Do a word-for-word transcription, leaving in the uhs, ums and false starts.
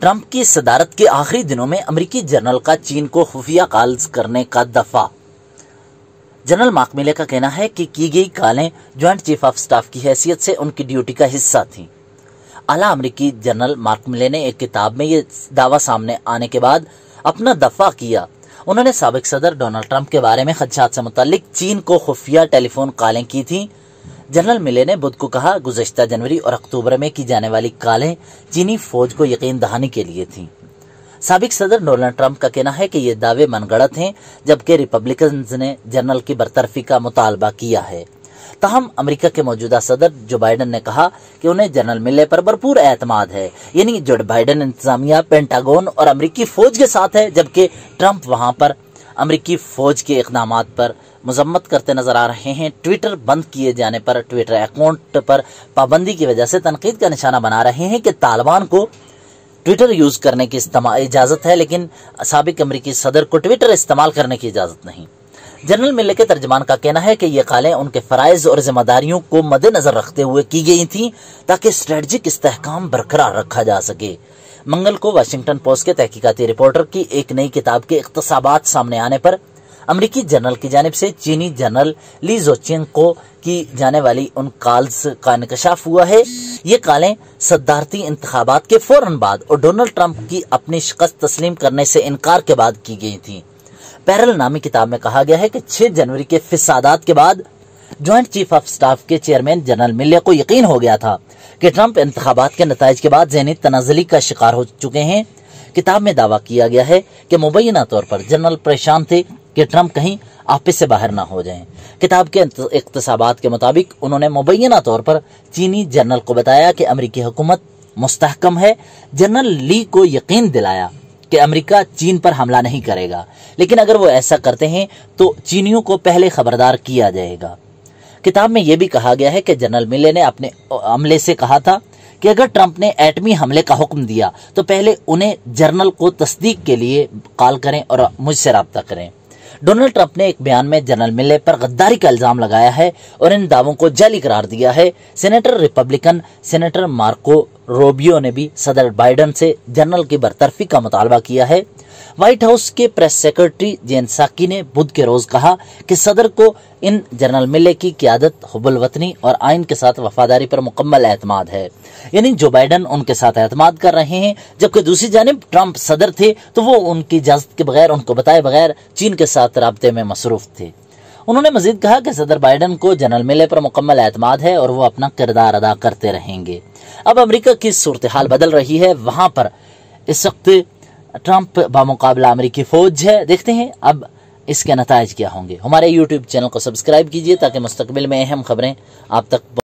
Trump की सदारत के आखिरी दिनों में अमेरिकी जनरल का चीन को खुफिया कॉल्स करने का दफा। जनरल मार्क मिले का कहना है कि की गई कॉलें ज्वाइंट चीफ ऑफ स्टाफ की हैसियत से उनकी ड्यूटी का हिस्सा थीं। आला अमेरिकी जनरल मार्क मिले ने एक किताब में ये दावा सामने आने के बाद अपना दफा किया। उन्होंने साबिक सदर डोनाल्ड ट्रंप के बारे में खदशात से मुतालिक चीन को खुफिया टेलीफोन कॉलें की थी। जनरल मिले ने बुध को कहा, गुज़श्ता जनवरी और अक्टूबर में की जाने वाली कॉलें चीनी फौज को यकीन दहानी के लिए थीं। साबिक सदर डोनाल्ड ट्रंप का कहना है कि ये दावे मनगढ़ंत हैं, जबकि रिपब्लिकन्स ने जनरल की बरतरफी का मुतालबा किया है। ताहम अमेरिका के मौजूदा सदर जो बाइडन ने कहा कि उन्हें जनरल मिले पर भरपूर एतमाद है, यानी जो बाइडन इंतजामिया पेंटागन और अमेरिकी फौज के साथ है, जबकि ट्रंप वहां पर अमेरिकी फौज के इक़दामात पर मजम्मत करते नजर आ रहे हैं। ट्विटर बंद किए जाने पर, ट्विटर अकाउंट पर पाबंदी की वजह से तनकीद का निशाना बना रहे हैं कि तालिबान को ट्विटर यूज करने की इजाजत है, लेकिन साबिक अमेरिकी सदर को ट्विटर इस्तेमाल करने की इजाजत नहीं। जनरल मिले के तर्जमान का कहना है कि ये कॉलें उनके फराइज और जिम्मेदारियों को मद्देनजर रखते हुए की गई थीं ताकि स्ट्रेटजिक इस्तेहकाम बरकरार रखा जा सके। मंगल को वाशिंगटन पोस्ट के तहकीकाती रिपोर्टर की एक नई किताब के इख्तसाबात सामने आने पर अमेरिकी जनरल की जानिब से चीनी जनरल ली जोचिंग को की जाने वाली उन कॉल्स का इंकशाफ हुआ है। ये कॉलें सदारती इंतखाबात के फौरन बाद और डोनाल्ड ट्रंप की अपनी शिकस्त तस्लीम करने से इनकार के बाद की गई थी। पैरल नामी किताब में कहा गया है कि छह जनवरी के फिसादात के बाद ज्वाइंट चीफ ऑफ स्टाफ के चेयरमैन जनरल मिले को यकीन हो गया था कि ट्रंप इंतखाबात के नताइज के बाद ज़हनी तनाज़ुली का शिकार हो चुके हैं। किताब में दावा किया गया है कि मुबैना तौर पर जनरल परेशान थे कि ट्रंप कहीं आपस से बाहर ना हो जाएं। किताब के इख्तसाबात के मुताबिक उन्होंने मुबैना तौर पर चीनी जनरल को बताया कि अमेरिकी हुकूमत मुस्तहकम है। जनरल ली को यकीन दिलाया कि अमेरिका चीन पर हमला नहीं करेगा, लेकिन अगर वो ऐसा करते हैं तो चीनियों को पहले खबरदार किया जाएगा। किताब में यह भी कहा गया है कि जनरल मिले ने अपने अमले से कहा था कि अगर ट्रंप ने एटमी हमले का हुक्म दिया तो पहले उन्हें जर्नल को तस्दीक के लिए कॉल करें और मुझसे रब्ता करें। डोनाल्ड ट्रंप ने एक बयान में जनरल मिले पर गद्दारी का इल्जाम लगाया है और इन दावों को जाली करार दिया है। Senator republican senator Marco Rubio ने भी सदर बाइडन से जनरल की बरतरफी का मुतालबा किया है। व्हाइट हाउस के प्रेस सेक्रेटरी जेन साकी ने बुध के रोज कहा कि सदर को इन जनरल मिले की क़यादत, हुब्बुल वतनी और आइन के साथ वफादारी पर मुकम्मल एतमाद है, यानी जो बाइडन उनके साथ एतमाद कर रहे हैं, जबकि दूसरी जानिब ट्रंप सदर थे तो वो उनकी इजाजत के बगैर, उनको बताए बगैर चीन के साथ राब्ते में मसरूफ थे। उन्होंने मजीद कहा कि सदर बाइडन को जनरल मिले पर मुकम्मल एतमाद है और वो अपना किरदार अदा करते रहेंगे। अब अमेरिका की सूरत हाल बदल रही है, वहां पर इस वक्त ट्रंप बामुकाबला अमेरिकी फौज है। देखते हैं अब इसके नताइज क्या होंगे। हमारे यूट्यूब चैनल को सब्सक्राइब कीजिए ताकि मुस्तकबिल में अहम खबरें आप तक